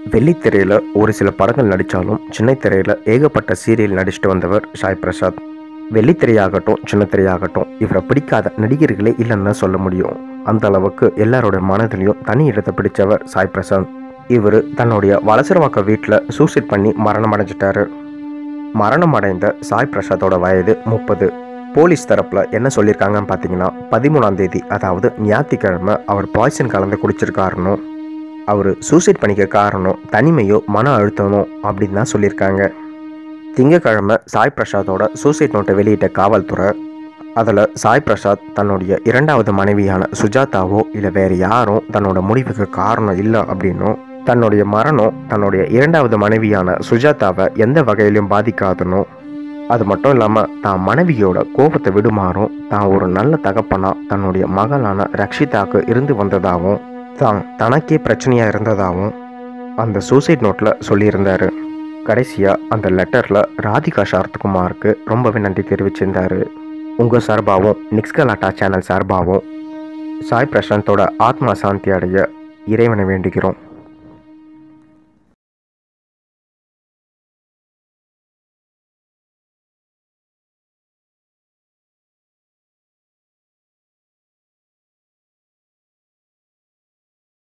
வெள்ளித்திரையில் ஒரு சில படங்கள் நடித்தாலும் சின்ன திரையில் ஏகப்பட்ட சீரியல் நடிச்சுட்டு வந்தவர் சாய் பிரசாத். வெள்ளித்திரையாகட்டும் சின்ன திரையாகட்டும் இவரை பிடிக்காத நடிகர்களே இல்லைன்னு தான் சொல்ல முடியும். அந்த அளவுக்கு எல்லாரோட மனதிலையும் தனி இடத்தை பிடிச்சவர் சாய் பிரசாத். இவர் தன்னுடைய வலசரவாக்க வீட்டில் சூசைட் பண்ணி மரணம் அடைஞ்சிட்டாரு. மரணம் அடைந்த சாய் பிரசாத்தோட வயது 30. போலீஸ் தரப்பில் என்ன சொல்லியிருக்காங்கன்னு பார்த்தீங்கன்னா 13ஆம் தேதி அதாவது ஞாயிற்றுக்கிழமை அவர் பாய்சன் கலந்து குடிச்சிருக்காருன்னு. அவர் சூசைட் பண்ணிக்க காரணம் தனிமையோ மன அழுத்தமோ அப்படின்னு தான் சொல்லியிருக்காங்க. திங்கக்கிழமை சாய் பிரசாத்தோட சூசைட் நோட்டை வெளியிட்ட காவல்துறை அதில் சாய் பிரசாத் தன்னுடைய 2வது மனைவியான சுஜாதாவோ இல்லை வேறு யாரும் தன்னோட முடிவுக்கு காரணம் இல்லை அப்படின்னும், தன்னுடைய மரணம் தன்னுடைய 2வது மனைவியான சுஜாதாவை எந்த வகையிலும் பாதிக்காதுன்னு, அது மட்டும் இல்லாமல் தான் மனைவியோட கோபத்தை விடுமாறும் தான் ஒரு நல்ல தகப்பனா தன்னுடைய மகளான ரக்ஷிதாவுக்கு இருந்து வந்ததாகவும் தான் தனக்கே பிரச்சனையாக இருந்ததாகவும் அந்த சூசைட் நோட்டில் சொல்லியிருந்தார். கடைசியாக அந்த லெட்டரில் ராதிகா சரத்குமாருக்கு ரொம்பவே நன்றி தெரிவிச்சிருந்தார். உங்கள் சார்பாகவும் நிக்ஸ் கலாட்டா சேனல் சார்பாகவும் சாய் பிரசாந்தோட ஆத்மா சாந்தி அடைய இறைவனை வேண்டுகிறோம்.